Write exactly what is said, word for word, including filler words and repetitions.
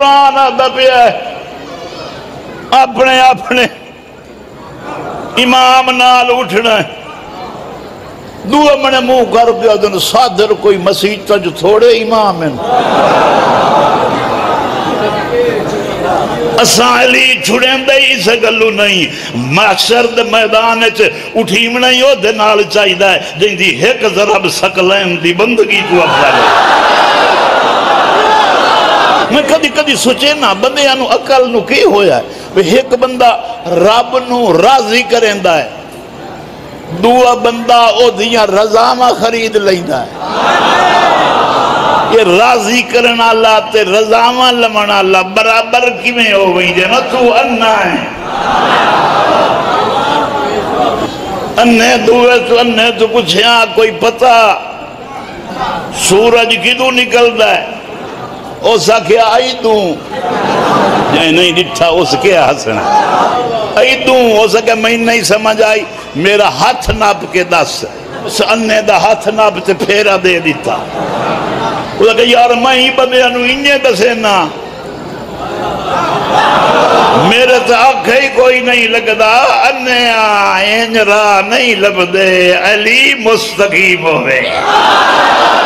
قرآن آدھا پیا ہے اپنے اپنے امام نال اٹھنا ہے دعا میں نے منہ کر کے دن صادر کوئی مسیح تج تھوڑے امام ہیں اساں علی چھڑیں دے اسے گلو نہیں محشر دے میدان اٹھیم نہیں ہو دے نال چاہی دا ہے جن دی ایک ضرب سکلین دی بندگی تو افضل ہے میں کدی کدی سوچے نا بندے انو عقل نو کی ہویا ہے ایک بندہ رب نو راضی کریں دا ہے دعا بندہ او دیاں رضامہ خرید لیندہ ہے یہ راضی کرنا اللہ تے رضامہ لمنا اللہ برابر کی میں ہو گئی جے نا تو انہ ہے انہیں دوئے تو انہیں تو کچھ یہاں کوئی پتہ سورج کی دو نکل دا ہے او سا کیا آئی دوں نہیں نہیں ڈٹھا اس کیا حسنا آئی دوں او سا کہ میں نہیں سمجھ آئی میرا ہاتھ ناپ کے دس اس انہیں دا ہاتھ ناپ تے پھیرا دے دیتا وہ کہا یار میں ہی بندے انو انہیں دسے نا میرے تو آنکھ ہی کوئی نہیں لگدا انہیں آئین راہ نہیں لب دے علی مستقیم ہوئے